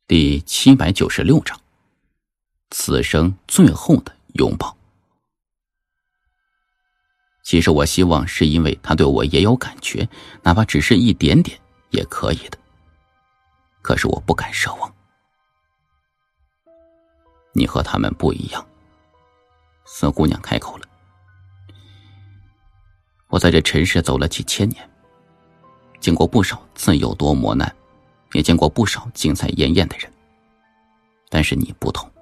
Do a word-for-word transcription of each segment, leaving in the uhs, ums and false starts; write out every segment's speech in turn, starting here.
第七百九十六章，此生最后的拥抱。其实我希望是因为他对我也有感觉，哪怕只是一点点也可以的。可是我不敢奢望。你和他们不一样。孙姑娘开口了。我在这尘世走了几千年，经过不少自有多磨难，也见过不少精彩艳艳的人，但是你不同。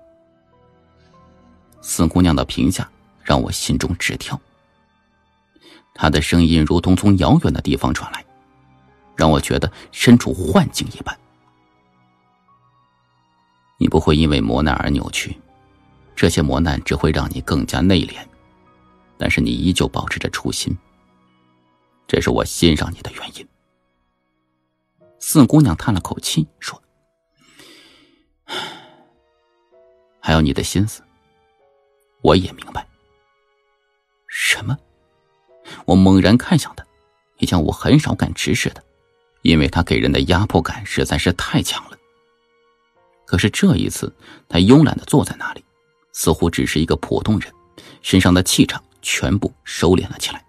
四姑娘的评价让我心中直跳，她的声音如同从遥远的地方传来，让我觉得身处幻境一般。你不会因为磨难而扭曲，这些磨难只会让你更加内敛，但是你依旧保持着初心，这是我欣赏你的原因。四姑娘叹了口气说，还有你的心思我也明白。什么？我猛然看向他，以前我很少敢直视他，因为他给人的压迫感实在是太强了。可是这一次他慵懒地坐在那里，似乎只是一个普通人，身上的气场全部收敛了起来。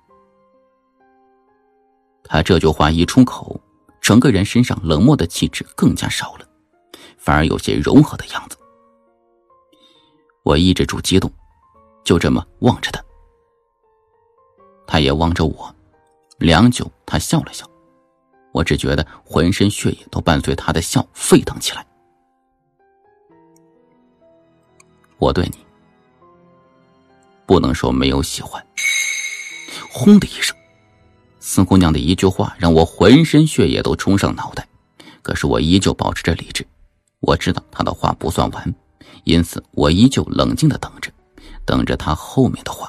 他这句话一出口，整个人身上冷漠的气质更加少了，反而有些柔和的样子。我抑制住激动，就这么望着他。他也望着我，良久他笑了笑，我只觉得浑身血液都伴随他的笑沸腾起来。我对你不能说没有喜欢。轰的一声，四姑娘的一句话让我浑身血液都冲上脑袋，可是我依旧保持着理智。我知道她的话不算完，因此我依旧冷静地等着，等着她后面的话。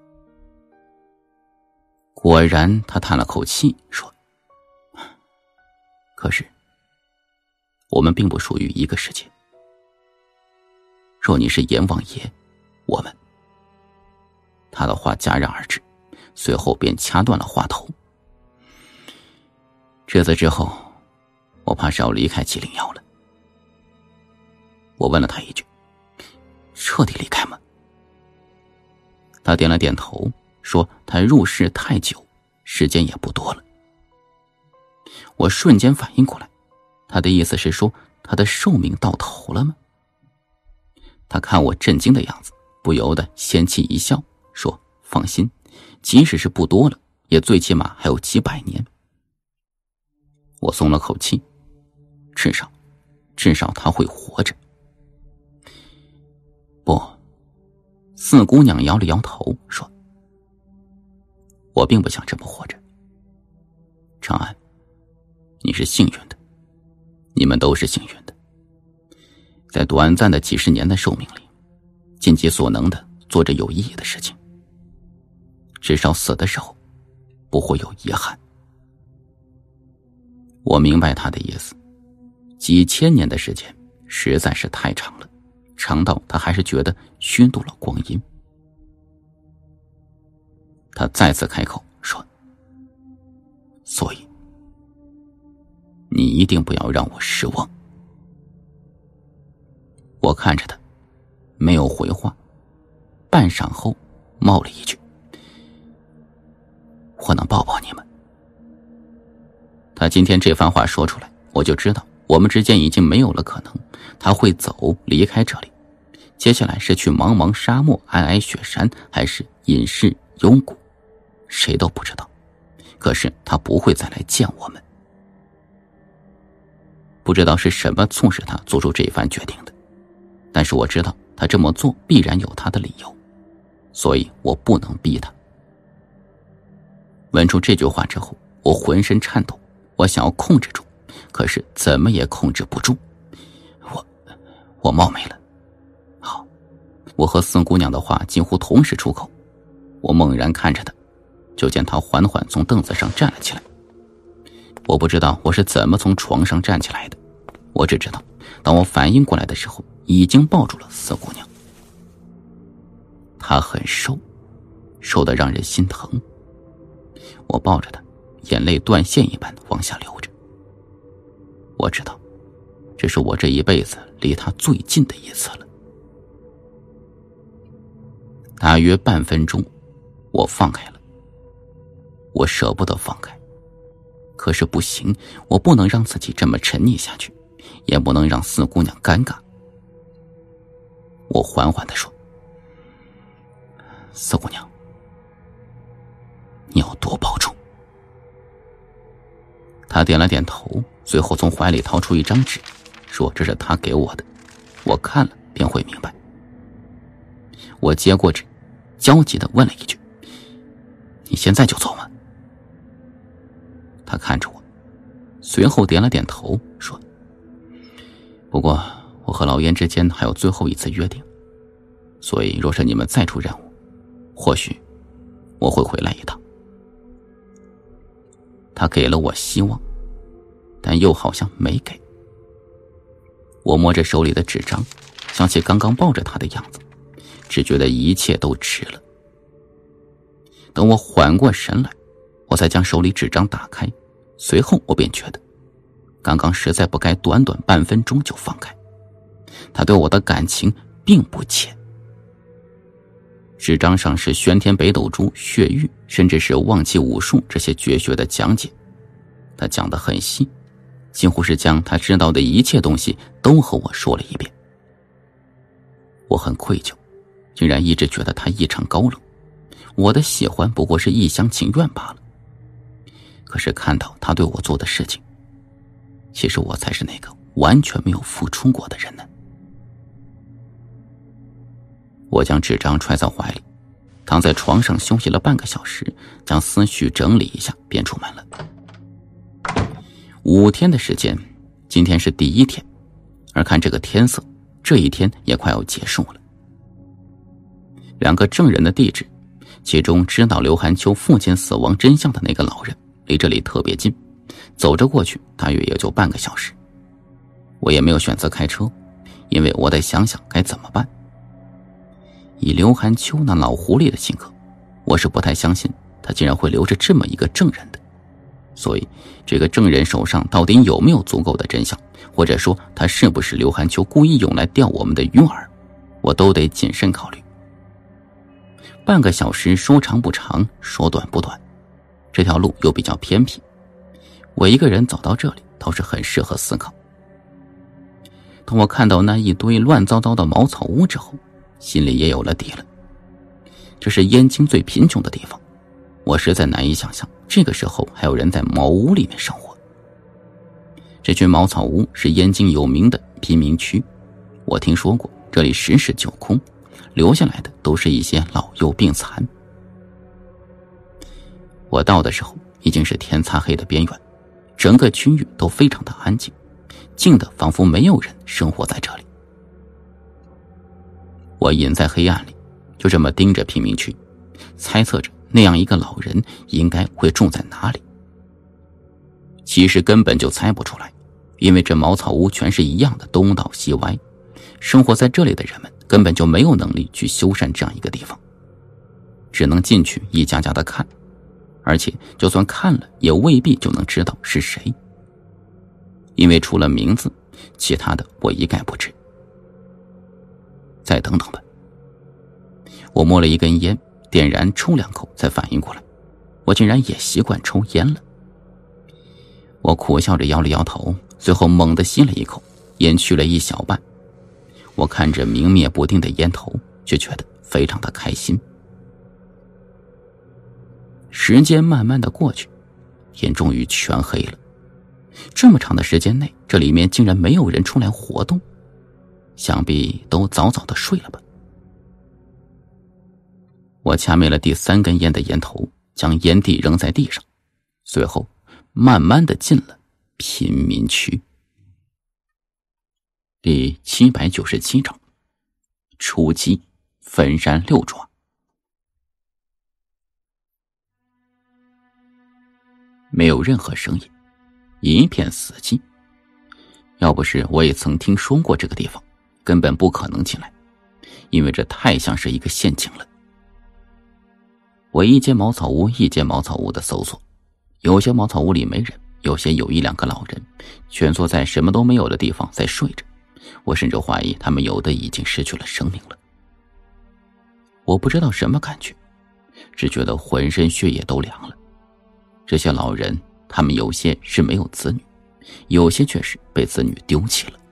果然她叹了口气说，可是我们并不属于一个世界。若你是阎王爷，我们……他的话戛然而止，随后便掐断了话头。这次之后，我怕是要离开麒麟窑了。我问了他一句，彻底离开吗？他点了点头，说他入世太久，时间也不多了。我瞬间反应过来，他的意思是说他的寿命到头了吗？他看我震惊的样子，不由得仙气一笑，说放心，即使是不多了，也最起码还有几百年。我松了口气，至少至少他会活着。不，四姑娘摇了摇头说，我并不想这么活着。长安，你是幸运的，你们都是幸运的，在短暂的几十年的寿命里，尽其所能的做着有意义的事情，至少死的时候不会有遗憾。我明白他的意思，几千年的时间实在是太长了，长到他还是觉得虚度了光阴。他再次开口说，所以你一定不要让我失望。我看着他，没有回话，半晌后冒了一句，我能抱抱你们。他今天这番话说出来，我就知道我们之间已经没有了可能，他会走，离开这里。接下来是去茫茫沙漠、皑皑雪山，还是隐世幽谷，谁都不知道。可是他不会再来见我们。不知道是什么促使他做出这番决定的，但是我知道他这么做必然有他的理由，所以我不能逼他。问出这句话之后，我浑身颤抖，我想要控制住，可是怎么也控制不住。我我冒昧了。好，我和四姑娘的话几乎同时出口。我猛然看着她，就见她缓缓从凳子上站了起来。我不知道我是怎么从床上站起来的，我只知道当我反应过来的时候，已经抱住了四姑娘。她很瘦，瘦得让人心疼。我抱着她，眼泪断线一般往下流着。我知道这是我这一辈子离他最近的一次了。大约半分钟，我放开了。我舍不得放开，可是不行，我不能让自己这么沉溺下去，也不能让四姑娘尴尬。我缓缓地说：四姑娘，你要多保重。她点了点头，随后从怀里掏出一张纸，说这是她给我的，我看了便会明白。我接过纸，焦急地问了一句：你现在就走吗？她看着我，随后点了点头，说：不过我和老燕之间还有最后一次约定，所以若是你们再出任务，或许我会回来一趟。他给了我希望，但又好像没给。我摸着手里的纸张，想起刚刚抱着他的样子，只觉得一切都值了。等我缓过神来，我才将手里纸张打开，随后我便觉得刚刚实在不该短短半分钟就放开，他对我的感情并不浅。纸张上是玄天北斗珠、血玉，甚至是忘气武术这些绝学的讲解，他讲得很细，几乎是将他知道的一切东西都和我说了一遍。我很愧疚，竟然一直觉得他异常高冷，我的喜欢不过是一厢情愿罢了。可是看到他对我做的事情，其实我才是那个完全没有付出过的人呢。我将纸张揣在怀里，躺在床上休息了半个小时，将思绪整理一下便出门了。五天的时间，今天是第一天，而看这个天色，这一天也快要结束了。两个证人的地址，其中知道刘寒秋父亲死亡真相的那个老人离这里特别近，走着过去大约也就半个小时。我也没有选择开车，因为我得想想该怎么办。以刘寒秋那老狐狸的性格，我是不太相信他竟然会留着这么一个证人的。所以这个证人手上到底有没有足够的真相，或者说他是不是刘寒秋故意用来钓我们的鱼饵，我都得谨慎考虑。半个小时说长不长，说短不短，这条路又比较偏僻，我一个人走到这里倒是很适合思考。当我看到那一堆乱糟糟的茅草屋之后，心里也有了底了。这是燕京最贫穷的地方，我实在难以想象这个时候还有人在茅屋里面生活。这群茅草屋是燕京有名的贫民区，我听说过这里十室九空，留下来的都是一些老幼病残。我到的时候已经是天擦黑的边缘，整个区域都非常的安静，静得仿佛没有人生活在这里。我隐在黑暗里，就这么盯着贫民区，猜测着那样一个老人应该会住在哪里。其实根本就猜不出来，因为这茅草屋全是一样的东倒西歪，生活在这里的人们根本就没有能力去修缮这样一个地方，只能进去一家家的看，而且就算看了也未必就能知道是谁，因为除了名字，其他的我一概不知。再等等吧。我摸了一根烟，点燃抽两口，才反应过来，我竟然也习惯抽烟了。我苦笑着摇了摇头，随后猛地吸了一口，烟去了一小半。我看着明灭不定的烟头，却觉得非常的开心。时间慢慢的过去，天终于全黑了。这么长的时间内，这里面竟然没有人出来活动，想必都早早的睡了吧。我掐灭了第三根烟的烟头，将烟蒂扔在地上，随后慢慢的进了贫民区。第七百九十七章，出击，焚山六爪。没有任何声音，一片死寂。要不是我也曾听说过这个地方，根本不可能进来，因为这太像是一个陷阱了。我一间茅草屋一间茅草屋的搜索，有些茅草屋里没人， 有些有一两个老人蜷缩在什么都没有的地方在睡着，我甚至怀疑他们有的已经失去了生命了。我不知道什么感觉，只觉得浑身血液都凉了。这些老人，他们有些是没有子女，有些却是被子女丢弃了。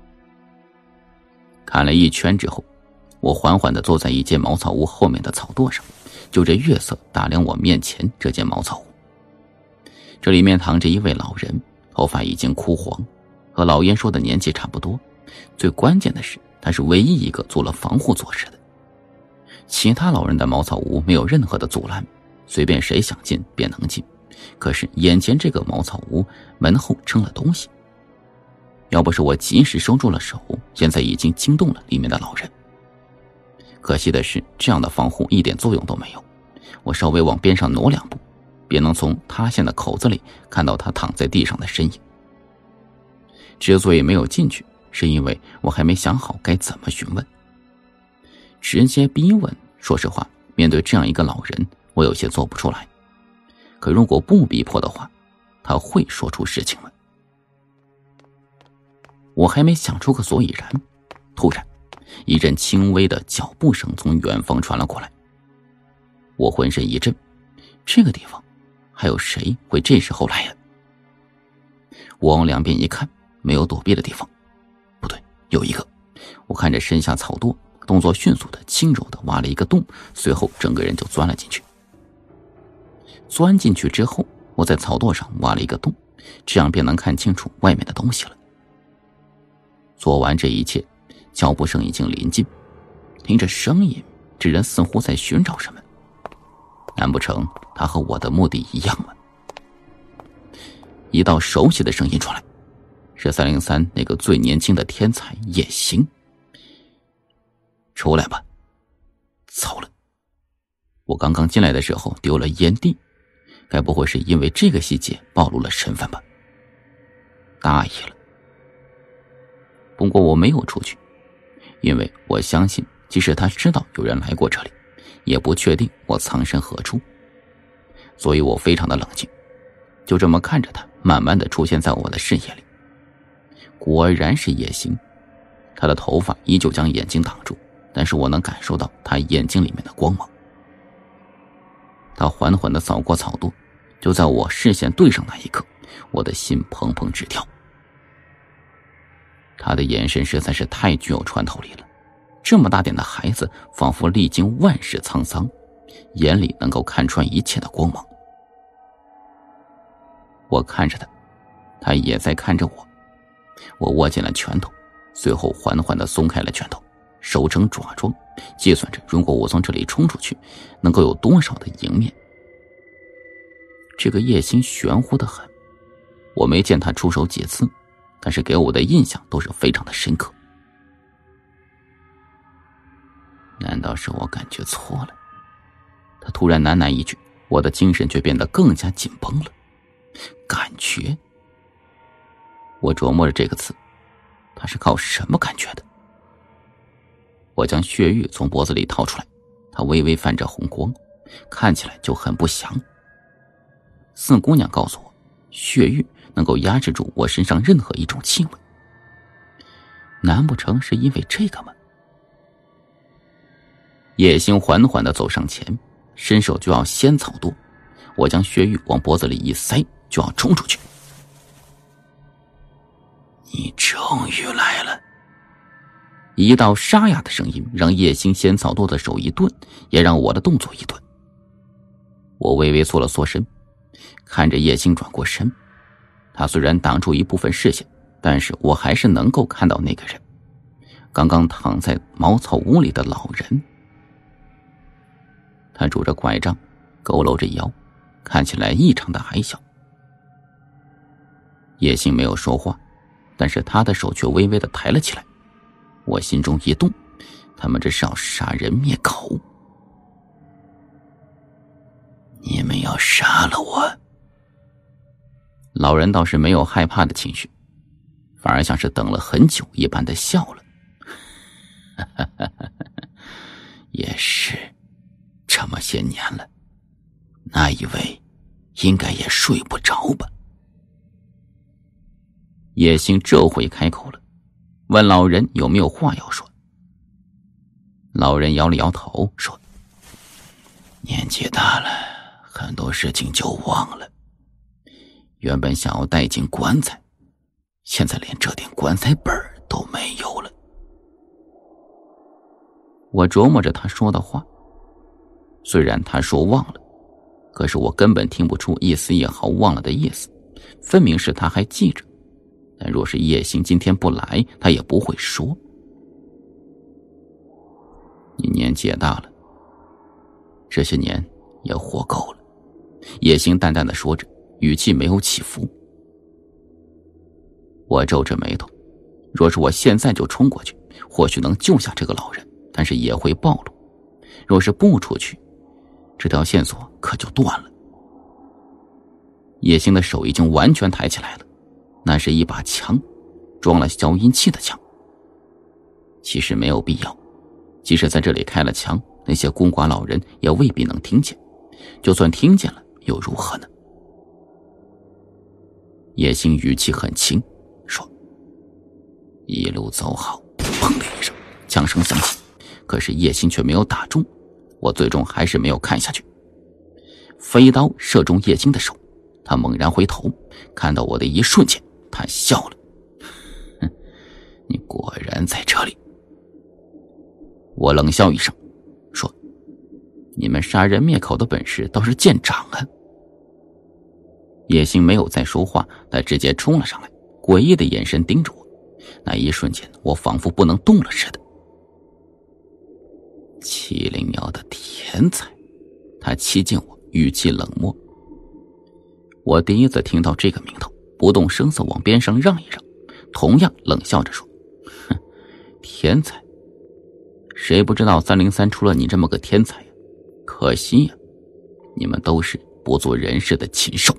看了一圈之后，我缓缓地坐在一间茅草屋后面的草垛上，就着月色打量我面前这间茅草屋。这里面躺着一位老人，头发已经枯黄，和老燕说的年纪差不多。最关键的是，他是唯一一个做了防护措施的。其他老人的茅草屋没有任何的阻拦，随便谁想进便能进。可是眼前这个茅草屋门后撑了东西，要不是我及时收住了手，现在已经惊动了里面的老人。可惜的是，这样的防护一点作用都没有。我稍微往边上挪两步，便能从塌陷的口子里看到他躺在地上的身影。之所以没有进去，是因为我还没想好该怎么询问。直接逼问，说实话，面对这样一个老人，我有些做不出来。可如果不逼迫的话，他会说出实情来。我还没想出个所以然，突然一阵轻微的脚步声从远方传了过来。我浑身一震，这个地方还有谁会这时候来呀？我往两边一看，没有躲避的地方。不对，有一个。我看着身下草垛，动作迅速的轻柔的挖了一个洞，随后整个人就钻了进去。钻进去之后，我在草垛上挖了一个洞，这样便能看清楚外面的东西了。做完这一切，脚步声已经临近，听着声音，这人似乎在寻找什么。难不成他和我的目的一样吗？一道熟悉的声音传来，是三零三那个最年轻的天才叶星。出来吧。糟了，我刚刚进来的时候丢了烟蒂，该不会是因为这个细节暴露了身份吧？大意了。不过我没有出去，因为我相信即使他知道有人来过这里，也不确定我藏身何处，所以我非常的冷静，就这么看着他慢慢的出现在我的视野里。果然是叶星，他的头发依旧将眼睛挡住，但是我能感受到他眼睛里面的光芒。他缓缓地扫过草垛，就在我视线对上那一刻，我的心砰砰直跳。他的眼神实在是太具有穿透力了，这么大点的孩子仿佛历经万世沧桑，眼里能够看穿一切的光芒。我看着他，他也在看着我。我握紧了拳头，随后缓缓地松开了拳头，手成爪状，计算着如果我从这里冲出去，能够有多少的赢面。这个叶星玄乎得很，我没见他出手几次，但是给我的印象都是非常的深刻。难道是我感觉错了？他突然喃喃一句，我的精神却变得更加紧绷了。感觉？我琢磨着这个词，他是靠什么感觉的？我将血玉从脖子里掏出来，它微微泛着红光，看起来就很不祥。四姑娘告诉我，血玉能够压制住我身上任何一种气味。难不成是因为这个吗？叶星缓缓地走上前，伸手就要掀草垛，我将血玉往脖子里一塞，就要冲出去。你终于来了！一道沙哑的声音让叶星掀草垛的手一顿，也让我的动作一顿。我微微缩了缩身，看着叶星转过身，他虽然挡住一部分视线，但是我还是能够看到那个人，刚刚躺在茅草屋里的老人。他拄着拐杖，佝偻着腰，看起来异常的矮小。叶星没有说话，但是他的手却微微的抬了起来。我心中一动，他们这是要杀人灭口。你们要杀了我？老人倒是没有害怕的情绪，反而像是等了很久一般的笑了。也是，这么些年了，那一位应该也睡不着吧？ 叶兴这回开口了，问老人有没有话要说。老人摇了摇头说，年纪大了，很多事情就忘了。原本想要带进棺材，现在连这点棺材本都没有了。我琢磨着他说的话，虽然他说忘了，可是我根本听不出一丝一毫忘了的意思，分明是他还记着。但若是叶兴今天不来，他也不会说。你年纪也大了，这些年也活够了。叶兴淡淡的说着，语气没有起伏。我皱着眉头，若是我现在就冲过去，或许能救下这个老人，但是也会暴露。若是不出去，这条线索可就断了。叶兴的手已经完全抬起来了，那是一把枪，装了消音器的枪。其实没有必要，即使在这里开了枪，那些孤寡老人也未必能听见，就算听见了又如何呢？叶兴语气很轻说，一路走好。砰的一声，枪声响起，可是叶兴却没有打中，我最终还是没有看下去。飞刀射中叶兴的手，他猛然回头，看到我的一瞬间，他笑了，哼，你果然在这里。我冷笑一声说，你们杀人灭口的本事倒是见长啊。叶兴没有再说话，他直接冲了上来，诡异的眼神盯着我。那一瞬间，我仿佛不能动了似的。麒麟庙的天才，他欺近我，语气冷漠。我第一次听到这个名头，不动声色往边上让一让，同样冷笑着说，哼，天才，谁不知道三零三出了你这么个天才呀？可惜呀，你们都是不做人事的禽兽。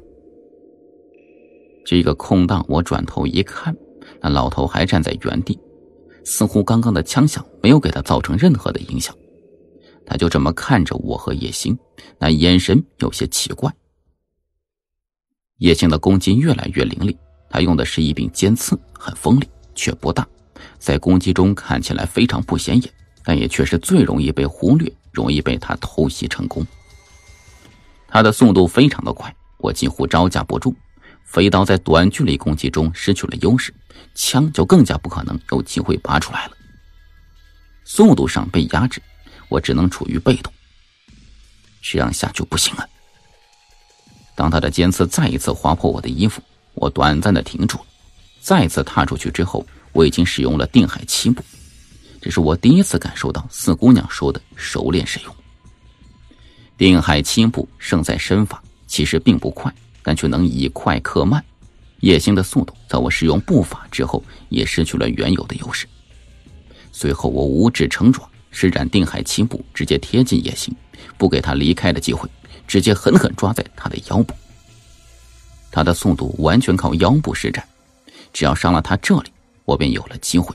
这个空档，我转头一看，那老头还站在原地，似乎刚刚的枪响没有给他造成任何的影响。他就这么看着我和叶兴，那眼神有些奇怪。叶兴的攻击越来越凌厉，他用的是一柄尖刺，很锋利，却不大，在攻击中看起来非常不显眼，但也却是最容易被忽略，容易被他偷袭成功。他的速度非常的快，我几乎招架不住。飞刀在短距离攻击中失去了优势，枪就更加不可能有机会拔出来了。速度上被压制，我只能处于被动。这样下去不行啊！当他的尖刺再一次划破我的衣服，我短暂的停住了。再次踏出去之后，我已经使用了定海七步，这是我第一次感受到四姑娘说的熟练使用。定海七步胜在身法，其实并不快，但却能以快克慢。叶兴的速度在我使用步法之后也失去了原有的优势。随后我五指成爪，施展定海七步，直接贴近叶兴，不给他离开的机会，直接狠狠抓在他的腰部。他的速度完全靠腰部施展，只要伤了他这里，我便有了机会。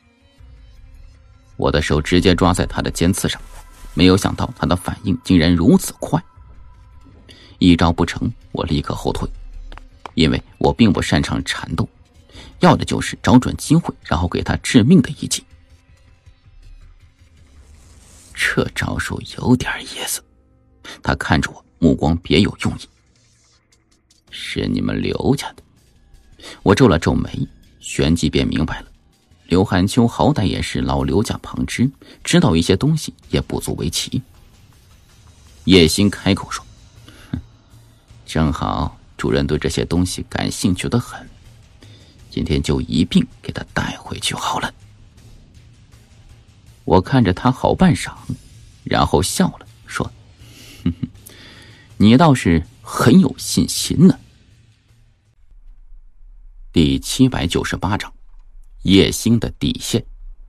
我的手直接抓在他的尖刺上，没有想到他的反应竟然如此快。一招不成，我立刻后退，因为我并不擅长缠斗，要的就是找准机会，然后给他致命的一击。这招数有点意思，他看着我，目光别有用意。是你们刘家的？我皱了皱眉，旋即便明白了。刘寒秋好歹也是老刘家旁支，知道一些东西也不足为奇。叶兴开口说，哼，正好主人对这些东西感兴趣的很，今天就一并给他带回去好了。我看着他好半晌，然后笑了，说，哼哼，你倒是很有信心呢。第七百九十八章叶兴的底线。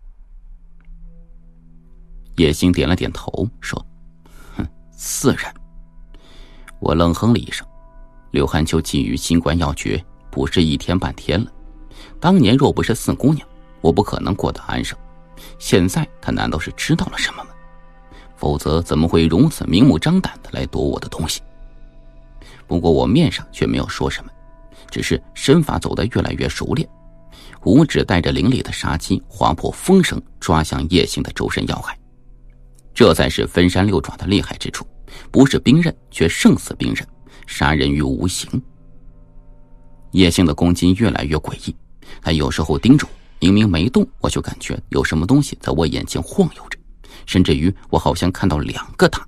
叶兴点了点头，说，哼，自然。我冷哼了一声，刘寒秋觊觎新冠要诀不是一天半天了，当年若不是四姑娘，我不可能过得安生。现在他难道是知道了什么吗？否则怎么会如此明目张胆的来夺我的东西？不过我面上却没有说什么， 只是身法走得越来越熟练，五指带着凌厉的杀机划破风声，抓向叶星的周身要害。这才是分山六爪的厉害之处，不是兵刃，却胜似兵刃，杀人于无形。叶星的攻击越来越诡异，他有时候盯着我，明明没动，我就感觉有什么东西在我眼前晃悠着，甚至于我好像看到两个他。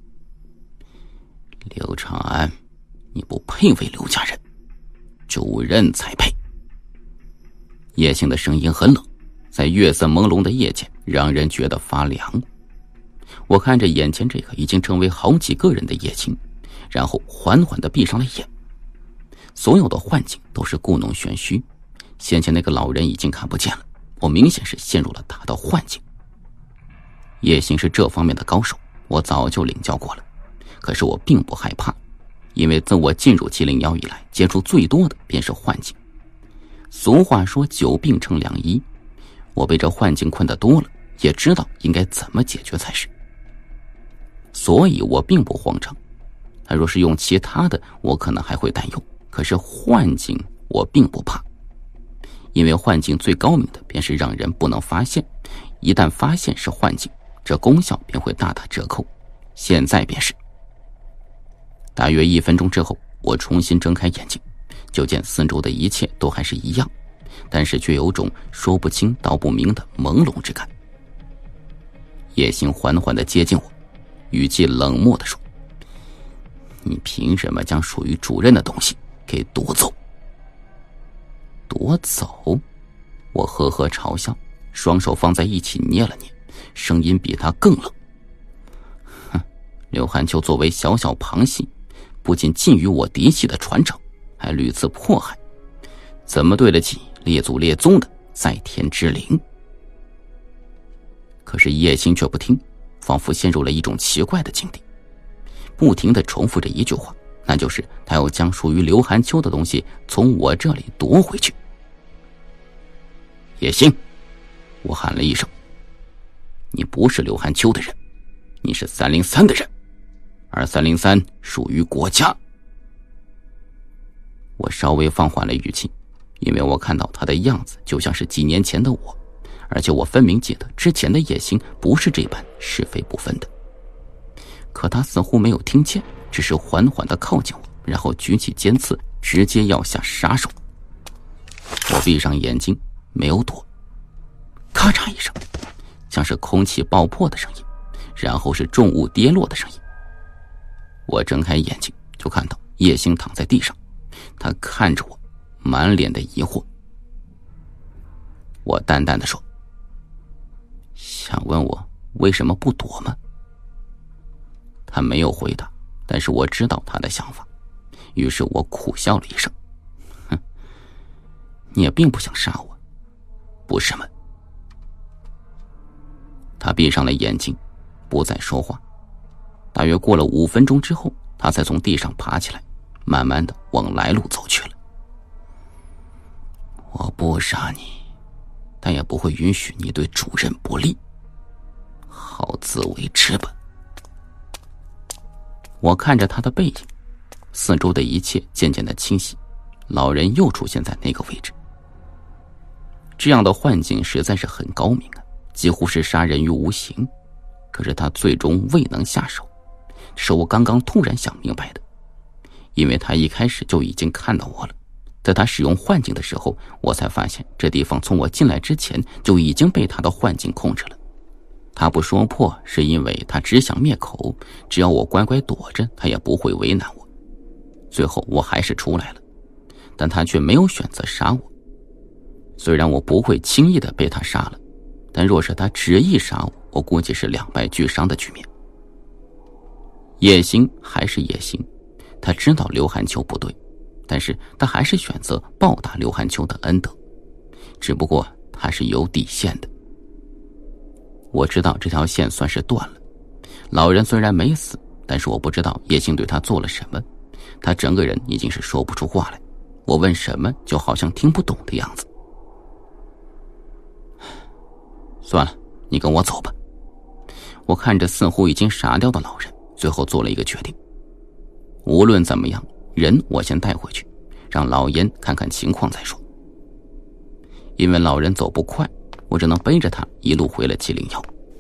刘长安，你不配为刘家人，主人才配。叶星的声音很冷，在月色朦胧的夜间让人觉得发凉。我看着眼前这个已经成为好几个人的叶青，然后缓缓地闭上了眼。所有的幻境都是故弄玄虚，先前那个老人已经看不见了，我明显是陷入了他的幻境。叶星是这方面的高手，我早就领教过了，可是我并不害怕，因为自我进入麒麟妖以来，接触最多的便是幻境。俗话说久病成良医，我被这幻境困得多了，也知道应该怎么解决才是，所以我并不慌张。他若是用其他的，我可能还会担忧，可是幻境我并不怕，因为幻境最高明的便是让人不能发现，一旦发现是幻境，这功效便会大打折扣。现在便是。大约一分钟之后，我重新睁开眼睛，就见四周的一切都还是一样，但是却有种说不清道不明的朦胧之感。叶星缓缓地接近我，语气冷漠地说：你凭什么将属于主任的东西给夺走？夺走？我呵呵嘲笑，双手放在一起捏了捏，声音比他更冷。哼，刘寒秋作为小小旁系，不仅近于我嫡系的传承，还屡次迫害，怎么对得起列祖列宗的在天之灵？可是叶星却不听，仿佛陷入了一种奇怪的境地，不停地重复着一句话，那就是他要将属于刘寒秋的东西从我这里夺回去。叶星，我喊了一声，你不是刘寒秋的人，你是三零三的人，而三零三属于国家。我稍微放缓了语气，因为我看到他的样子就像是几年前的我，而且我分明记得之前的叶星不是这般是非不分的。可他似乎没有听见，只是缓缓地靠近我，然后举起尖刺，直接要下杀手。我闭上眼睛，没有躲。咔嚓一声，像是空气爆破的声音，然后是重物跌落的声音。我睁开眼睛，就看到叶星躺在地上，他看着我，满脸的疑惑。我淡淡的说：想问我为什么不躲吗？他没有回答，但是我知道他的想法，于是我苦笑了一声：哼，你也并不想杀我，不是吗？他闭上了眼睛，不再说话。大约过了五分钟之后，他才从地上爬起来，慢慢的往来路走去了。我不杀你，但也不会允许你对主人不利，好自为之吧。我看着他的背影，四周的一切渐渐的清晰，老人又出现在那个位置。这样的幻境实在是很高明啊，几乎是杀人于无形，可是他最终未能下手，这是我刚刚突然想明白的。因为他一开始就已经看到我了，在他使用幻境的时候，我才发现这地方从我进来之前就已经被他的幻境控制了。他不说破，是因为他只想灭口，只要我乖乖躲着，他也不会为难我。最后我还是出来了，但他却没有选择杀我。虽然我不会轻易的被他杀了，但若是他执意杀我，我估计是两败俱伤的局面。叶星还是叶星，他知道刘寒秋不对，但是他还是选择报答刘寒秋的恩德，只不过他是有底线的。我知道这条线算是断了，老人虽然没死，但是我不知道叶星对他做了什么，他整个人已经是说不出话来，我问什么就好像听不懂的样子。算了，你跟我走吧。我看着似乎已经傻掉的老人，最后做了一个决定。无论怎么样，人我先带回去， 让老严看看情况再说。因为老人走不快，我只能背着他一路回了七零幺。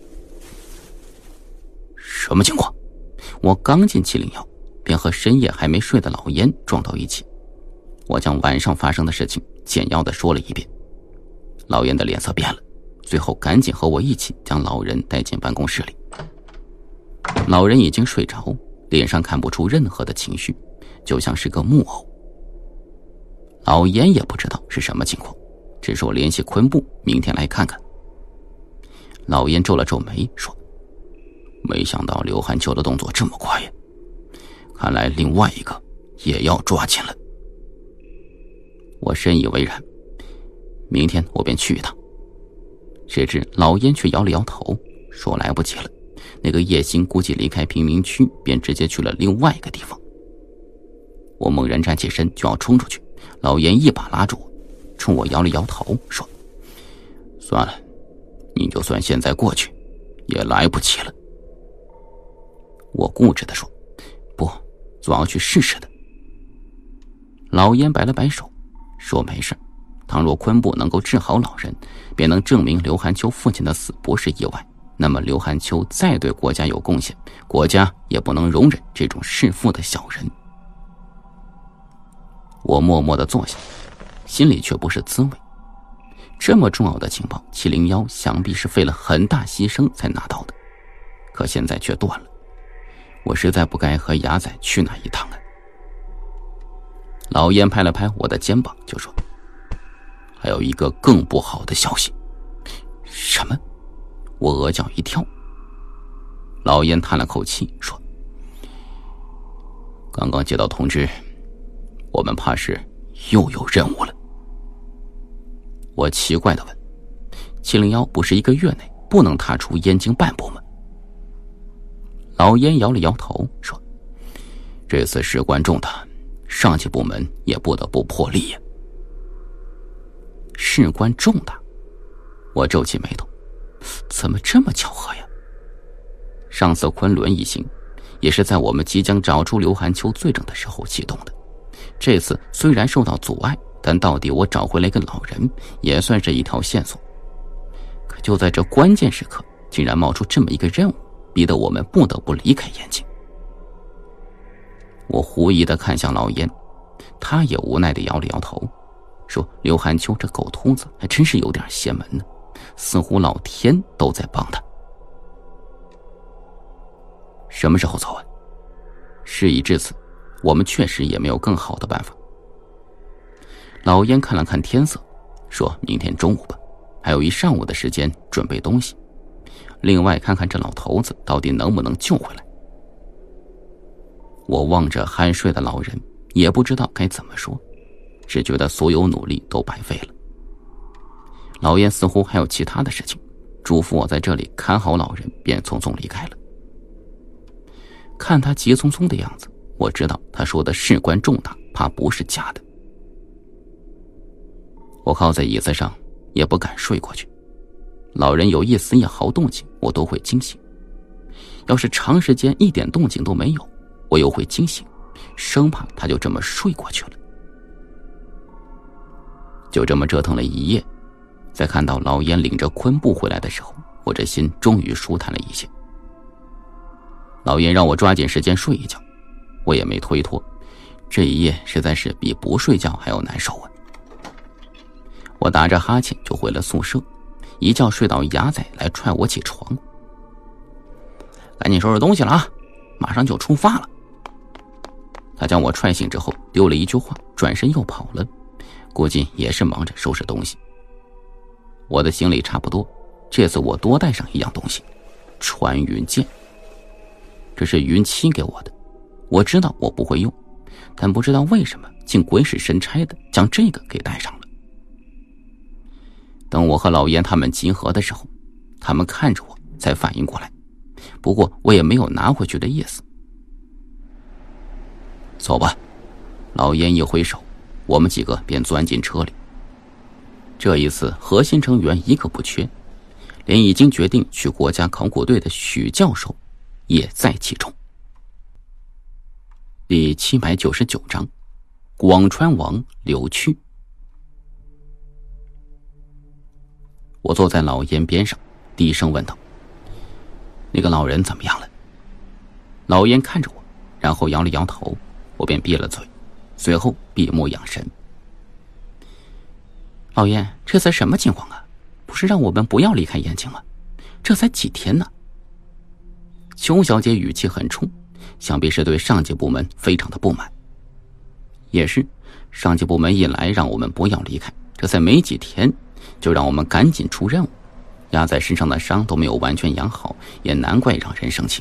什么情况？我刚进七零幺，便和深夜还没睡的老严撞到一起。我将晚上发生的事情简要的说了一遍。老严的脸色变了，最后赶紧和我一起将老人带进办公室里。老人已经睡着，脸上看不出任何的情绪，就像是个木偶。老严也不知道是什么情况，只说联系昆布，明天来看看。老严皱了皱眉说：没想到刘寒秋的动作这么快呀，看来另外一个也要抓紧了。我深以为然，明天我便去一趟。谁知老严却摇了摇头，说来不及了，那个叶星估计离开贫民区便直接去了另外一个地方。我猛然站起身就要冲出去，老严一把拉住我，冲我摇了摇头说：算了，你就算现在过去也来不及了。我固执地说：不，总要去试试的。老严摆了摆手说：没事，倘若昆布能够治好老人，便能证明刘寒秋父亲的死不是意外，那么刘寒秋再对国家有贡献，国家也不能容忍这种弑父的小人。我默默地坐下，心里却不是滋味。这么重要的情报，七零幺想必是费了很大牺牲才拿到的，可现在却断了。我实在不该和牙仔去那一趟啊。老严拍了拍我的肩膀就说：还有一个更不好的消息。什么？我额角一跳。老严叹了口气说：刚刚接到通知，我们怕是又有任务了。我奇怪地问：七零幺不是一个月内不能踏出燕京半步吗？老严摇了摇头说：这次事关重大，上级部门也不得不破例呀。事关重大？我皱起眉头，怎么这么巧合呀？上次昆仑一行也是在我们即将找出刘寒秋罪证的时候启动的，这次虽然受到阻碍，但到底我找回了一个老人，也算是一条线索。可就在这关键时刻，竟然冒出这么一个任务，逼得我们不得不离开燕京。我狐疑地看向老严，他也无奈地摇了摇头，说：刘寒秋这狗秃子还真是有点邪门呢，似乎老天都在帮他。什么时候走啊？事已至此，我们确实也没有更好的办法。老严看了看天色，说：明天中午吧，还有一上午的时间准备东西，另外看看这老头子到底能不能救回来。我望着酣睡的老人，也不知道该怎么说，只觉得所有努力都白费了。老严似乎还有其他的事情，嘱咐我在这里看好老人，便匆匆离开了。看他急匆匆的样子，我知道他说的事关重大，怕不是假的。我靠在椅子上，也不敢睡过去。老人有一丝一毫动静，我都会惊醒；要是长时间一点动静都没有，我又会惊醒，生怕他就这么睡过去了。就这么折腾了一夜，在看到老严领着昆布回来的时候，我这心终于舒坦了一些。老严让我抓紧时间睡一觉，我也没推脱，这一夜实在是比不睡觉还要难受啊。我打着哈欠就回了宿舍，一觉睡到牙仔来踹我起床。赶紧收拾东西了啊，马上就出发了。他将我踹醒之后丢了一句话，转身又跑了，估计也是忙着收拾东西。我的行李差不多，这次我多带上一样东西，穿云箭。这是云七给我的，我知道我不会用，但不知道为什么竟鬼使神差的将这个给带上了。等我和老严他们集合的时候，他们看着我才反应过来，不过我也没有拿回去的意思。走吧，老严一挥手，我们几个便钻进车里。这一次核心成员一个不缺，连已经决定去国家考古队的许教授也在其中。第七百九十九章， 广川王刘去。我坐在老烟边上，低声问道：那个老人怎么样了？老烟看着我，然后摇了摇头，我便闭了嘴，随后闭目养神。老烟，这才什么情况啊？不是让我们不要离开延庆吗？这才几天呢？邱小姐语气很冲，想必是对上级部门非常的不满。也是，上级部门一来让我们不要离开，这才没几天就让我们赶紧出任务，压在身上的伤都没有完全养好，也难怪让人生气。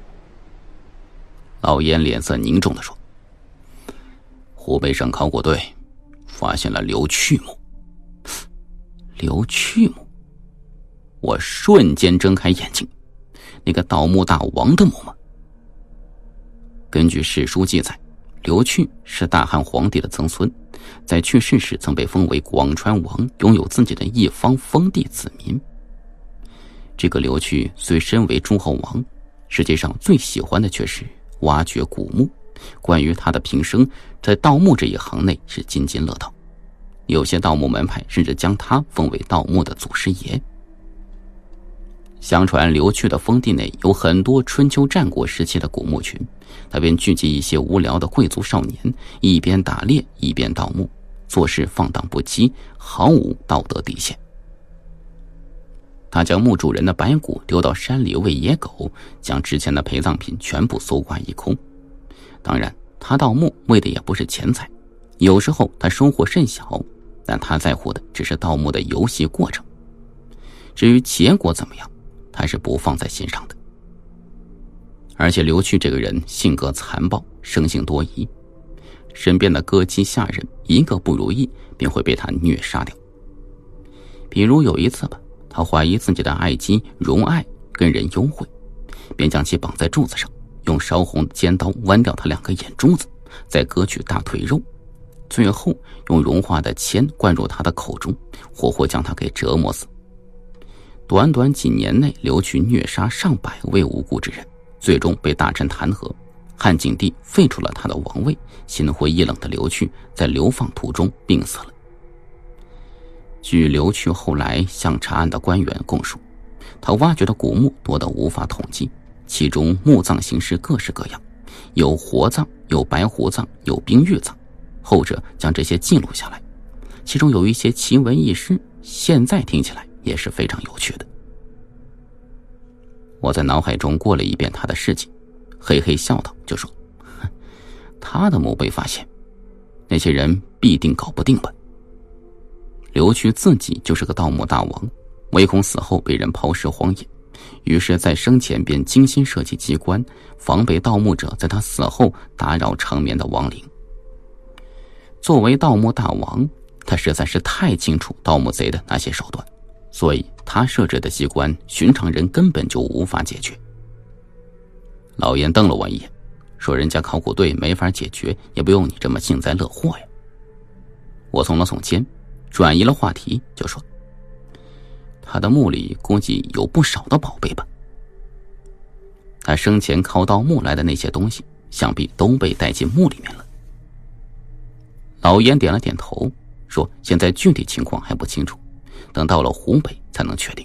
老烟脸色凝重地说：湖北省考古队发现了刘去墓。刘去墓？我瞬间睁开眼睛，那个盗墓大王的墓吗？根据史书记载，刘去是大汉皇帝的曾孙，在去世时曾被封为广川王，拥有自己的一方封地子民。这个刘去虽身为诸侯王，实际上最喜欢的却是挖掘古墓。关于他的平生，在盗墓这一行内是津津乐道，有些盗墓门派甚至将他封为盗墓的祖师爷。相传刘去的封地内有很多春秋战国时期的古墓群，他便聚集一些无聊的贵族少年，一边打猎一边盗墓，做事放荡不羁，毫无道德底线。他将墓主人的白骨丢到山里喂野狗，将之前的陪葬品全部搜刮一空。当然，他盗墓为的也不是钱财，有时候他收获甚小，但他在乎的只是盗墓的游戏过程。至于结果怎么样，他是不放在心上的。而且刘去这个人性格残暴，生性多疑，身边的歌姬下人一个不如意便会被他虐杀掉。比如有一次吧，他怀疑自己的爱姬荣爱跟人幽会，便将其绑在柱子上，用烧红的尖刀剜掉他两个眼珠子，再割去大腿肉，最后用融化的铅灌入他的口中，活活将他给折磨死。短短几年内，刘去虐杀上百位无辜之人，最终被大臣弹劾，汉景帝废除了他的王位，心灰意冷的刘去在流放途中病死了。据刘去后来向查案的官员供述，他挖掘的古墓多得无法统计，其中墓葬形式各式各样，有活葬，有白虎葬，有冰玉葬，后者将这些记录下来，其中有一些奇闻异事，现在听起来也是非常有趣的。我在脑海中过了一遍他的事迹，嘿嘿笑道，就说：他的墓被发现，那些人必定搞不定吧。刘去自己就是个盗墓大王，唯恐死后被人抛尸荒野，于是在生前便精心设计机关，防备盗墓者在他死后打扰长眠的亡灵。作为盗墓大王，他实在是太清楚盗墓贼的那些手段，所以他设置的机关寻常人根本就无法解决。老严瞪了我一眼，说人家考古队没法解决，也不用你这么幸灾乐祸呀。我耸了耸肩，转移了话题，就说：他的墓里估计有不少的宝贝吧。他生前靠盗墓来的那些东西，想必都被带进墓里面了。老严点了点头，说现在具体情况还不清楚，等到了湖北才能确定。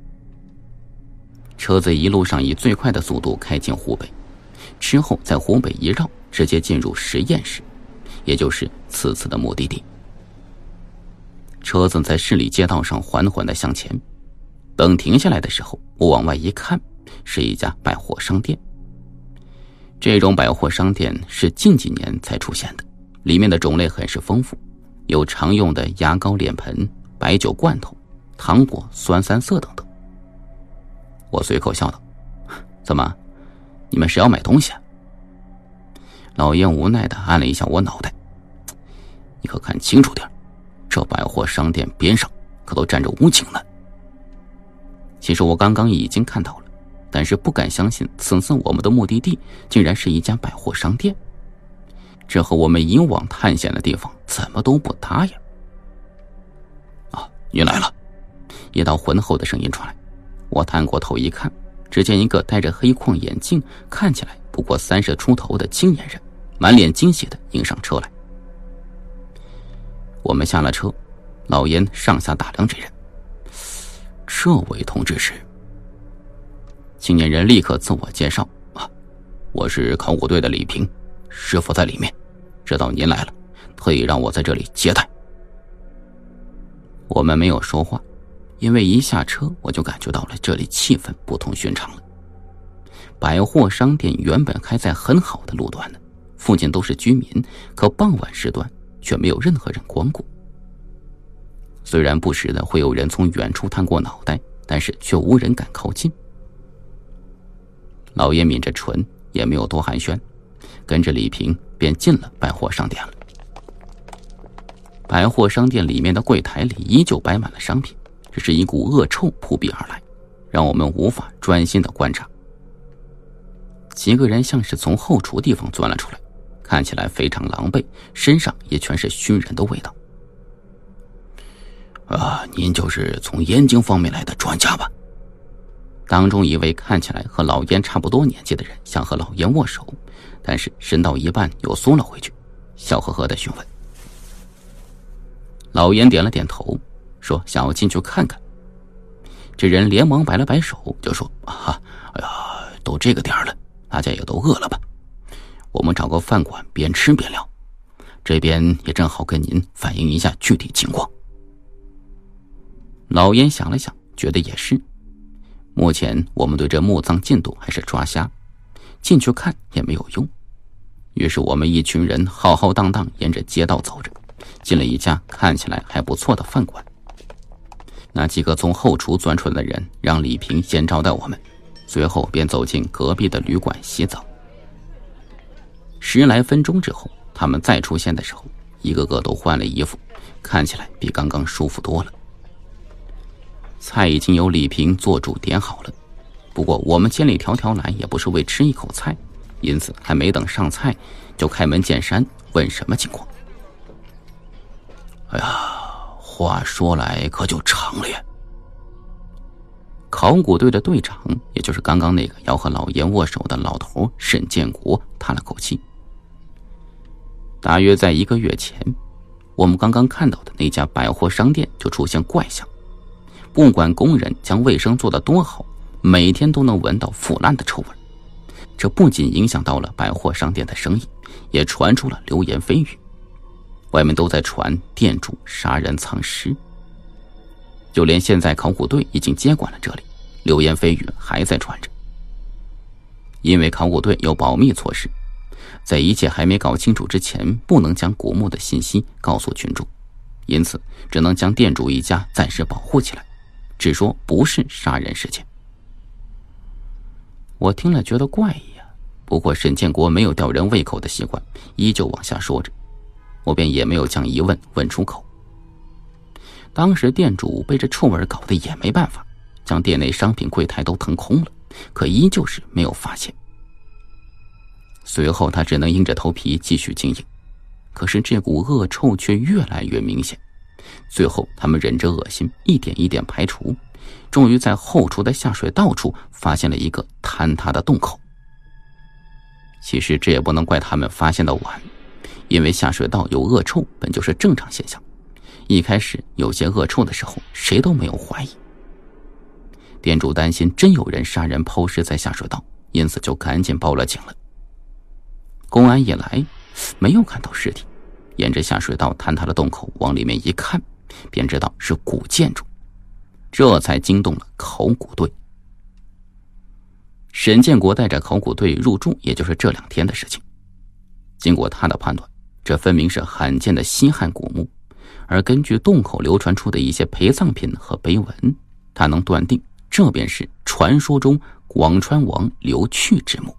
车子一路上以最快的速度开进湖北，之后在湖北一绕，直接进入实验室，也就是此次的目的地。车子在市里街道上缓缓地向前，等停下来的时候，我往外一看，是一家百货商店。这种百货商店是近几年才出现的，里面的种类很是丰富，有常用的牙膏、脸盆、白酒罐头、糖果、酸三色等等。我随口笑道：怎么，你们是要买东西啊？老严无奈地按了一下我脑袋：你可看清楚点，这百货商店边上可都站着武警呢。其实我刚刚已经看到了，但是不敢相信此次我们的目的地竟然是一家百货商店，这和我们以往探险的地方怎么都不搭呀。啊，你来了！一道浑厚的声音传来，我探过头一看，只见一个戴着黑框眼镜，看起来不过三十出头的青年人，满脸惊喜的迎上车来。 我们下了车，老严上下打量这人。这位同志是？青年人立刻自我介绍啊，我是考古队的李平，师傅在里面，知道您来了，特意让我在这里接待。我们没有说话，因为一下车我就感觉到了这里气氛不同寻常了。百货商店原本开在很好的路段呢，附近都是居民，可傍晚时段却没有任何人光顾。虽然不时的会有人从远处探过脑袋，但是却无人敢靠近。老爷抿着唇，也没有多寒暄，跟着李平便进了百货商店了。百货商店里面的柜台里依旧摆满了商品，只是一股恶臭扑鼻而来，让我们无法专心的观察。几个人像是从后厨地方钻了出来，看起来非常狼狈，身上也全是熏人的味道。啊，您就是从燕京方面来的专家吧？当中一位看起来和老严差不多年纪的人想和老严握手，但是伸到一半又缩了回去，笑呵呵的询问。老严点了点头，说想要进去看看。这人连忙摆了摆手，就说啊，哎呀，都这个点了，大家也都饿了吧？我们找个饭馆边吃边聊，这边也正好跟您反映一下具体情况。老严想了想，觉得也是。目前我们对这墓葬进度还是抓瞎，进去看也没有用。于是我们一群人浩浩荡荡沿着街道走着，进了一家看起来还不错的饭馆。那几个从后厨钻出来的人让李平先招待我们，随后便走进隔壁的旅馆洗澡。十来分钟之后，他们再出现的时候，一个个都换了衣服，看起来比刚刚舒服多了。菜已经由李平做主点好了，不过我们千里迢迢来也不是为吃一口菜，因此还没等上菜就开门见山问什么情况。哎呀，话说来可就长了呀。考古队的队长，也就是刚刚那个要和老严握手的老头沈建国叹了口气。大约在一个月前，我们刚刚看到的那家百货商店就出现怪象。不管工人将卫生做得多好，每天都能闻到腐烂的臭味。这不仅影响到了百货商店的生意，也传出了流言蜚语。外面都在传店主杀人藏尸。就连现在考古队已经接管了这里，流言蜚语还在传着。因为考古队有保密措施，在一切还没搞清楚之前，不能将古墓的信息告诉群众，因此只能将店主一家暂时保护起来，只说不是杀人事件。我听了觉得怪异啊，不过沈建国没有吊人胃口的习惯，依旧往下说着，我便也没有将疑问问出口。当时店主被这臭味搞得也没办法，将店内商品柜台都腾空了，可依旧是没有发现。随后他只能硬着头皮继续经营，可是这股恶臭却越来越明显。最后他们忍着恶心一点一点排除，终于在后厨的下水道处发现了一个坍塌的洞口。其实这也不能怪他们发现的晚，因为下水道有恶臭本就是正常现象，一开始有些恶臭的时候谁都没有怀疑。店主担心真有人杀人抛尸在下水道，因此就赶紧报了警了。公安一来没有看到尸体，沿着下水道坍塌的洞口往里面一看，便知道是古建筑，这才惊动了考古队。沈建国带着考古队入住，也就是这两天的事情。经过他的判断，这分明是罕见的西汉古墓，而根据洞口流传出的一些陪葬品和碑文，他能断定这便是传说中广川王刘去之墓。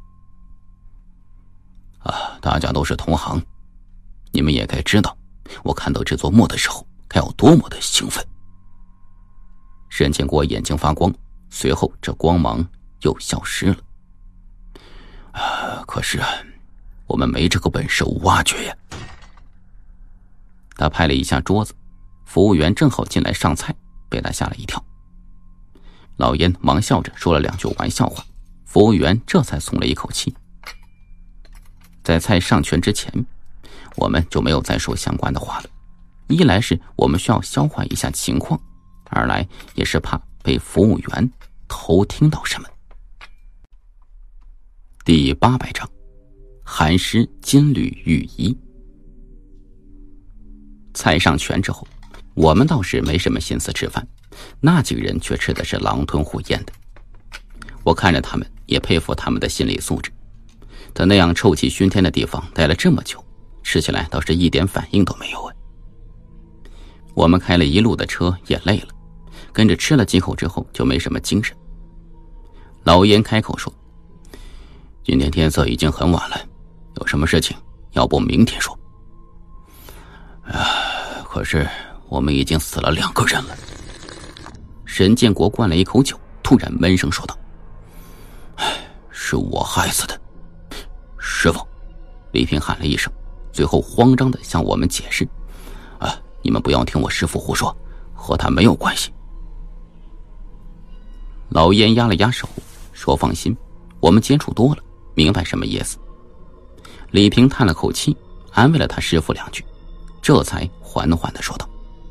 啊，大家都是同行，你们也该知道，我看到这座墓的时候该有多么的兴奋。沈建国眼睛发光，随后这光芒又消失了。啊，可是我们没这个本事挖掘呀。他拍了一下桌子，服务员正好进来上菜，被他吓了一跳。老严忙笑着说了两句玩笑话，服务员这才松了一口气。在菜上全之前，我们就没有再说相关的话了， 一来是我们需要消化一下情况，二来也是怕被服务员偷听到什么。第八百章，寒湿金缕玉衣。菜上全之后，我们倒是没什么心思吃饭，那几个人却吃的是狼吞虎咽的。我看着他们，也佩服他们的心理素质。在那样臭气熏天的地方待了这么久，吃起来倒是一点反应都没有啊。我们开了一路的车也累了，跟着吃了几口之后就没什么精神。老烟开口说：今天天色已经很晚了，有什么事情要不明天说。唉，可是我们已经死了两个人了。沈建国灌了一口酒，突然闷声说道：唉，是我害死的。师傅，李平喊了一声，最后慌张地向我们解释：啊，你们不要听我师父胡说，和他没有关系。老烟压了压手，说：放心，我们接触多了，明白什么意思。李平叹了口气，安慰了他师父两句，这才缓缓地说道：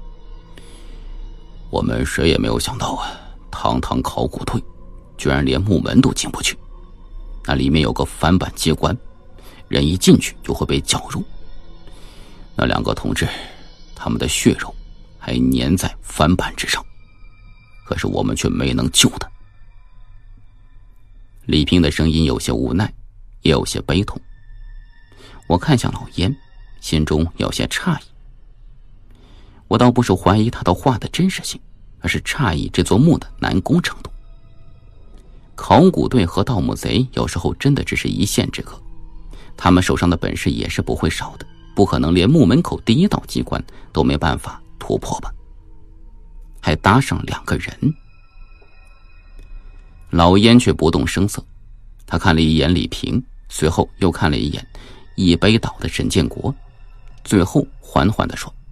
我们谁也没有想到啊，堂堂考古队居然连木门都进不去，那里面有个翻板机关，人一进去就会被绞入。那两个同志，他们的血肉还粘在翻板之上，可是我们却没能救他。李平的声音有些无奈，也有些悲痛。我看向老烟，心中有些诧异。我倒不是怀疑他的话的真实性，而是诧异这座墓的难攻程度。考古队和盗墓贼有时候真的只是一线之隔，他们手上的本事也是不会少的，不可能连墓门口第一道机关都没办法突破吧？还搭上两个人。老烟却不动声色，他看了一眼李平，随后又看了一眼一杯倒的沈建国，最后缓缓地说：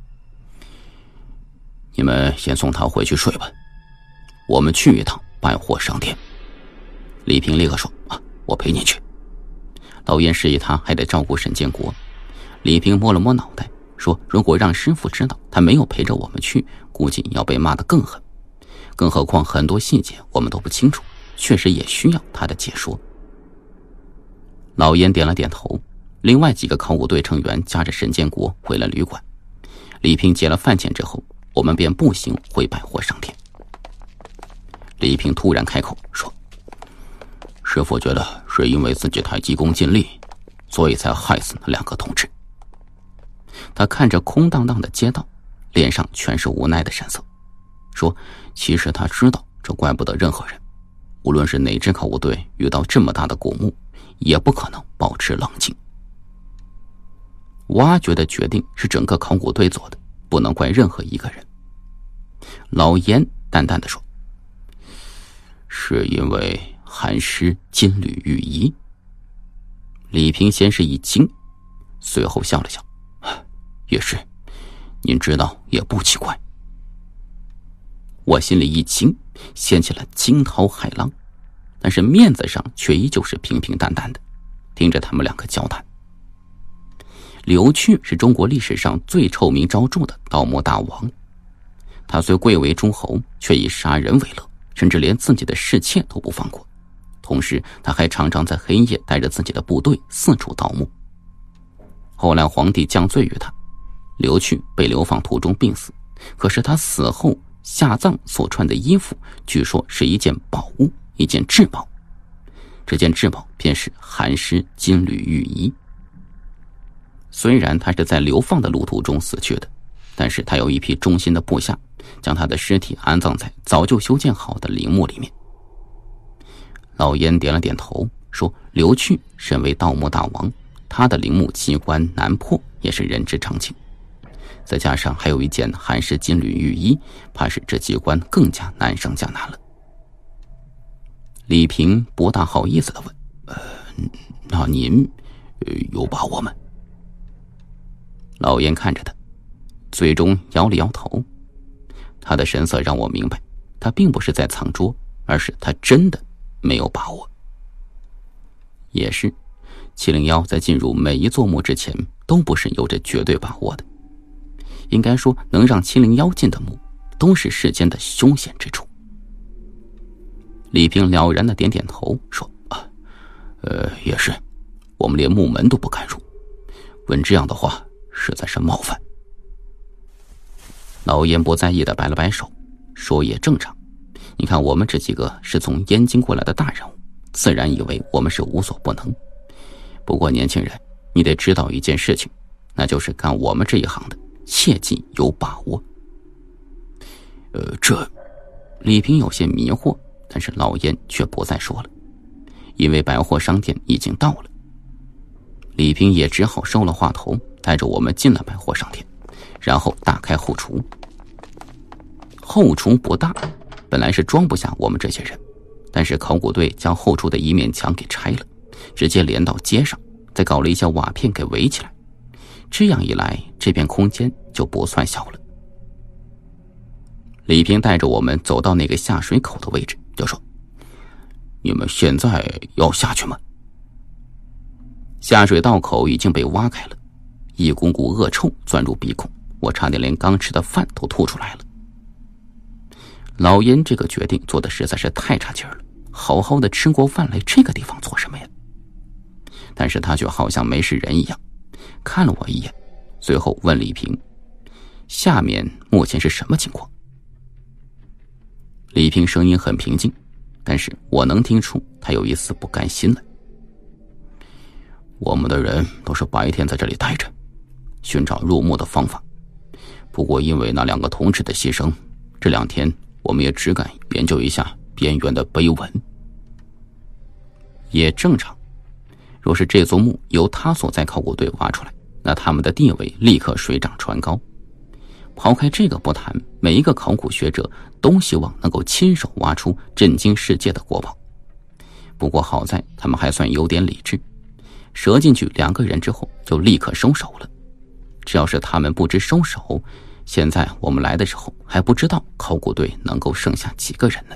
你们先送他回去睡吧，我们去一趟拜货上天。李平立刻说：啊，我陪你去。老烟示意他还得照顾沈建国。李平摸了摸脑袋，说：如果让师父知道他没有陪着我们去，估计要被骂得更狠。更何况很多细节我们都不清楚，确实也需要他的解说。老烟点了点头，另外几个考古队成员夹着沈建国回了旅馆。李平结了饭钱之后，我们便步行回百货商店。李平突然开口说：师父觉得是因为自己太急功近利，所以才害死那两个同志。他看着空荡荡的街道，脸上全是无奈的神色，说：其实他知道这怪不得任何人，无论是哪支考古队遇到这么大的古墓，也不可能保持冷静。挖掘的决定是整个考古队做的，不能怪任何一个人。老烟淡淡地说：是因为寒湿金缕玉衣。李平先是一惊，随后笑了笑：也是，您知道也不奇怪。我心里一惊，掀起了惊涛骇浪，但是面子上却依旧是平平淡淡的，听着他们两个交谈。刘去是中国历史上最臭名昭著的盗墓大王，他虽贵为诸侯，却以杀人为乐，甚至连自己的侍妾都不放过。同时他还常常在黑夜带着自己的部队四处盗墓。后来皇帝降罪于他，刘去被流放途中病死，可是他死后下葬所穿的衣服，据说是一件宝物，一件至宝。这件至宝便是寒湿金缕玉衣。虽然他是在流放的路途中死去的，但是他有一批忠心的部下，将他的尸体安葬在早就修建好的陵墓里面。老烟点了点头，说：刘去身为盗墓大王，他的陵墓机关难破也是人之常情，再加上还有一件寒湿金缕玉衣，怕是这机关更加难上加难了。李平不大好意思地问：呃，那您、呃、有把握吗？老烟看着他，最终摇了摇头。他的神色让我明白，他并不是在藏拙，而是他真的没有把握。也是，七零一在进入每一座墓之前都不是有着绝对把握的， 应该说能让七零幺进的墓，都是世间的凶险之处。李平了然的点点头，说：“啊，呃，也是，我们连墓门都不敢入，问这样的话，实在是冒犯。”老燕不在意的摆了摆手，说：“也正常，你看我们这几个是从燕京过来的大人物，自然以为我们是无所不能。不过年轻人，你得知道一件事情，那就是干我们这一行的，切记有把握。”呃，这……李平有些迷惑，但是老燕却不再说了，因为百货商店已经到了。李平也只好收了话头，带着我们进了百货商店，然后打开后厨。后厨不大，本来是装不下我们这些人，但是考古队将后厨的一面墙给拆了，直接连到街上，再搞了一些瓦片给围起来。这样一来，这片空间就不算小了。李平带着我们走到那个下水口的位置，就说：“你们现在要下去吗？”下水道口已经被挖开了，一股股恶臭钻入鼻孔，我差点连刚吃的饭都吐出来了。老燕这个决定做的实在是太差劲了，好好的吃过饭来这个地方做什么呀？但是他却好像没事人一样，看了我一眼，随后问李平：“下面目前是什么情况？”李平声音很平静，但是我能听出他有一丝不甘心来。我们的人都是白天在这里待着，寻找入墓的方法。不过因为那两个同志的牺牲，这两天我们也只敢研究一下边缘的碑文。也正常，若是这座墓由他所在考古队挖出来，那他们的地位立刻水涨船高。抛开这个不谈，每一个考古学者都希望能够亲手挖出震惊世界的国宝。不过好在他们还算有点理智，折进去两个人之后就立刻收手了。只要是他们不知收手，现在我们来的时候还不知道考古队能够剩下几个人呢。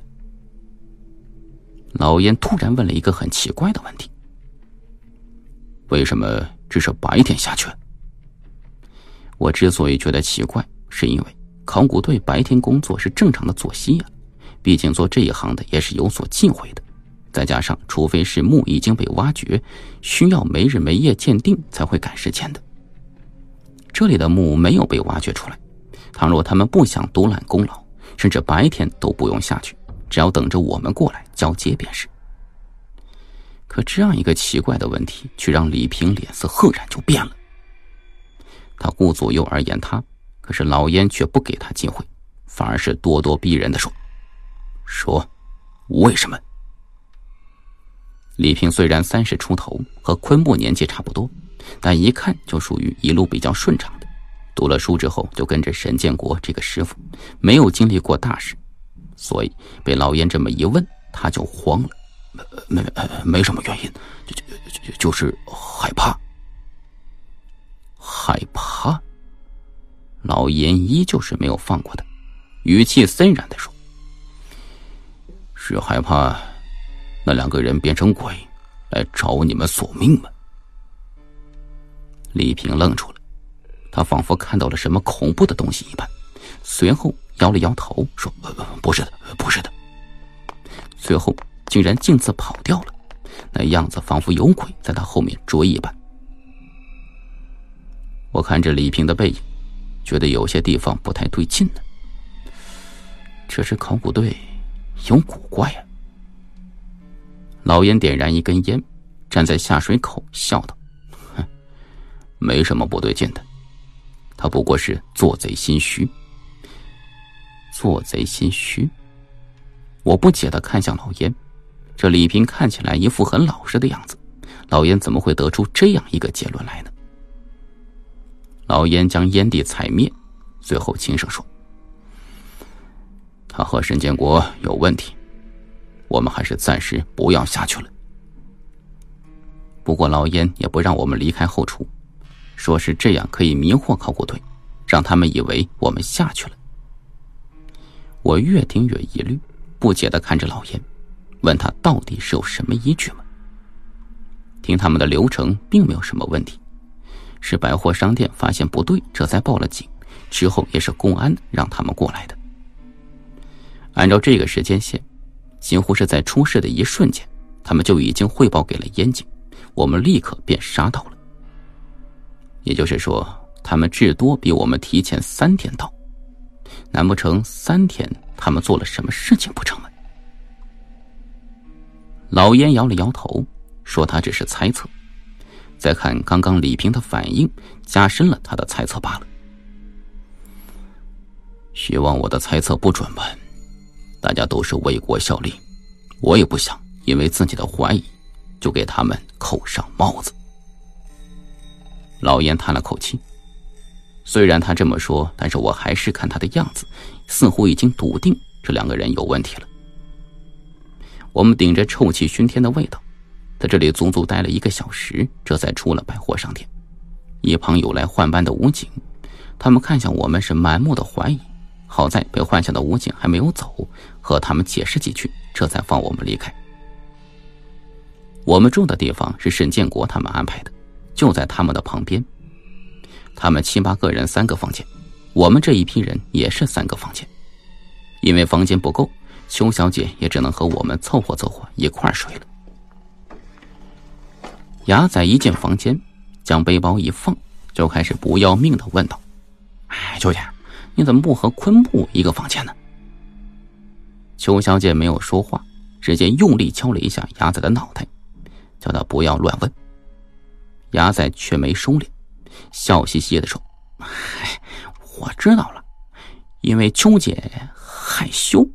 老燕突然问了一个很奇怪的问题：“为什么只是白天下去？”我之所以觉得奇怪，是因为考古队白天工作是正常的作息啊，毕竟做这一行的也是有所忌讳的。再加上除非是墓已经被挖掘，需要没日没夜鉴定才会赶时间的。这里的墓没有被挖掘出来，倘若他们不想独揽功劳，甚至白天都不用下去，只要等着我们过来交接便是。可这样一个奇怪的问题，却让李平脸色赫然就变了。他顾左右而言他，可是老燕却不给他机会，反而是咄咄逼人地说：“说，为什么？”李平虽然三十出头，和昆木年纪差不多，但一看就属于一路比较顺畅的。读了书之后就跟着沈建国这个师傅，没有经历过大事，所以被老燕这么一问，他就慌了。没没没什么原因，就就就就是害怕。害怕？老燕依旧是没有放过他，语气森然地说：“是害怕那两个人变成鬼来找你们索命吗？”李平愣住了，他仿佛看到了什么恐怖的东西一般，随后摇了摇头说：“呃、不是的，不是的。”随后竟然径自跑掉了，那样子仿佛有鬼在他后面追一般。我看着李平的背影，觉得有些地方不太对劲呢。这支考古队有古怪啊！老燕点燃一根烟，站在下水口笑道：“哼，没什么不对劲的，他不过是做贼心虚。”做贼心虚？我不解地看向老燕，这李平看起来一副很老实的样子，老燕怎么会得出这样一个结论来呢？老燕将烟蒂踩灭，最后轻声说：“他和沈建国有问题，我们还是暂时不要下去了。”不过老燕也不让我们离开后厨，说是这样可以迷惑考古队，让他们以为我们下去了。我越听越疑虑，不解地看着老燕，问他到底是有什么依据吗？听他们的流程并没有什么问题，是百货商店发现不对，这才报了警， 之后也是公安让他们过来的。按照这个时间线，几乎是在出事的一瞬间，他们就已经汇报给了燕警，我们立刻便杀到了。也就是说，他们至多比我们提前三天到，难不成三天他们做了什么事情不成吗？老燕摇了摇头，说他只是猜测，再看刚刚李平的反应，加深了他的猜测罢了。希望我的猜测不准吧，大家都是为国效力，我也不想因为自己的怀疑就给他们扣上帽子。老燕叹了口气，虽然他这么说，但是我还是看他的样子，似乎已经笃定这两个人有问题了。我们顶着臭气熏天的味道，在这里足足待了一个小时，这才出了百货商店。一旁有来换班的武警，他们看向我们是满目的怀疑，好在被换下的武警还没有走，和他们解释几句，这才放我们离开。我们住的地方是沈建国他们安排的，就在他们的旁边。他们七八个人三个房间，我们这一批人也是三个房间。因为房间不够，邱小姐也只能和我们凑合凑合一块睡了。雅仔一进房间，将背包一放，就开始不要命的问道：哎，邱姐，你怎么不和昆布一个房间呢？邱小姐没有说话，直接用力敲了一下雅仔的脑袋，叫他不要乱问。雅仔却没收敛，笑嘻嘻的说：哎，我知道了，因为邱姐害羞。